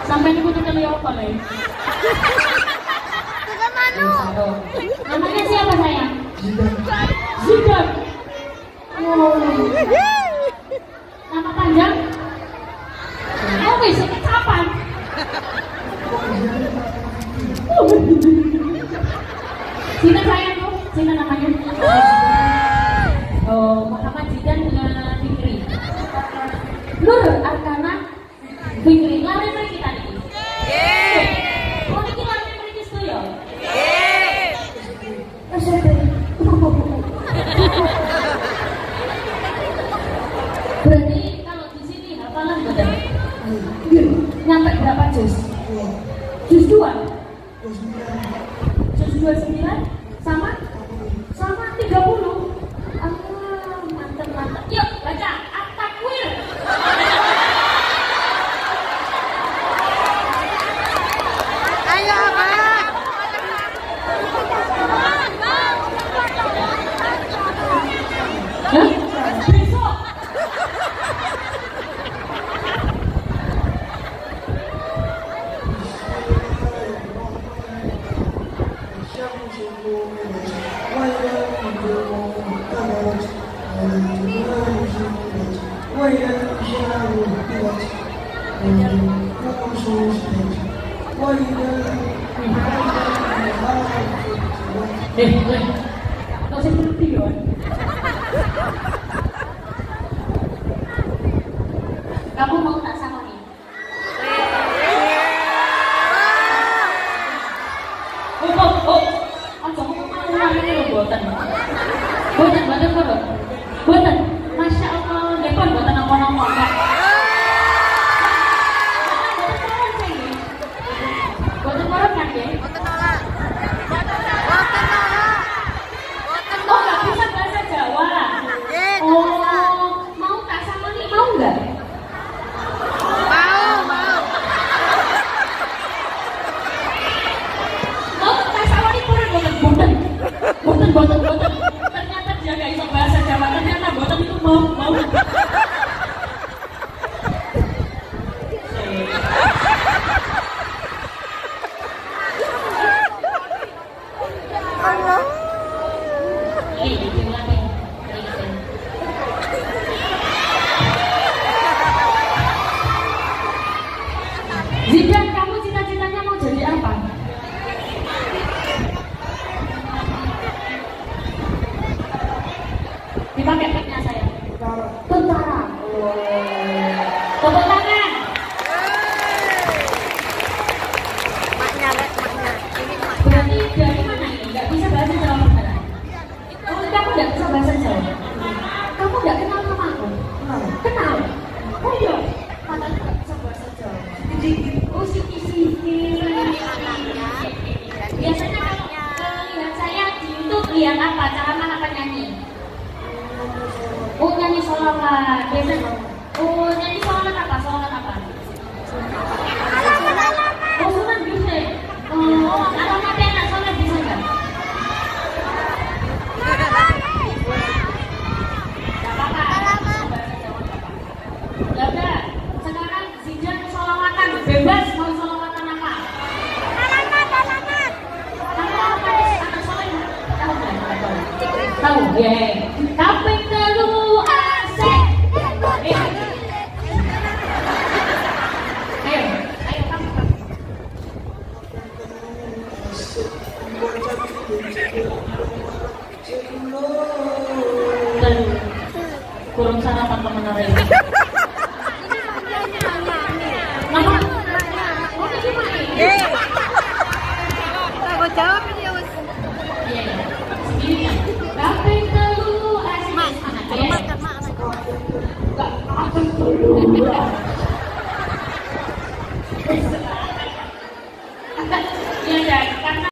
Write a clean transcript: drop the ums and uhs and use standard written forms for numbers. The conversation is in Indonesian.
Sampai ini butuh teli apa nih? Namanya siapa sayang? Zidan. Oh. Nama panjang? Oh bisa kapan? Zidan sayang tuh, Zidan namanya. Oh, Muhammad Zidan dengan Fikri. Nur Arkana Fikri, lari kita nih. Oh ini lari itu ya? Berarti kalau di sini hafalan betul. Nyampe berapa juz? Juz 2? Juz 29 sama 30. Mantap. Yuk baca At-Takwir. Ayo Abang. Besok. Nggak usah berhenti doang. Kamu mau tak sama nih? Oh, kamu mau ini loh buatan. Buatan. Masya Allah, depan buatan apa-apa. Buatan orang kan ya? Oh, nggak bisa bahasa Jawa. Oh, mau tak sama nih? Mau nggak? Boten. Ternyata dia gak bisa bahasa Jawa. Ternyata boten itu mau. Zidan, kamu cita-citanya mau jadi apa? Dipakai mic-nya saya. Tentara. Tepuk tangan. Maknya. Berarti dari mana ini? Gak bisa bahasa Jawa beneran. Oh, kamu gak bisa bahasa Jawa. Kamu gak kenal sama aku? Kenal. Oh iya. Padahal gak bisa bahasa Jawa. Oh siki. Biasanya kalau lihat saya di YouTube lihat apa? Cara mana penyanyi? Oh nyanyi sholawat, biasanya. Oh nyanyi sholawat apa? Oh sunat bisa. Oh alamatnya anak sholat bisa nggak? Nggak apa-apa. Ya udah. Sekarang Zidan sholawatan bebas mau sholawatan apa? Alamat. Anak sholat tahu nggak? Tahu ya. Kaping telu. Ayo kamu. Kurang sarapan teman hari ini. Nama? Oh ini gimana? Aku jawab ini ya Mas. Iya. Sendiri. Kaping telu. Mak. Kaping telu.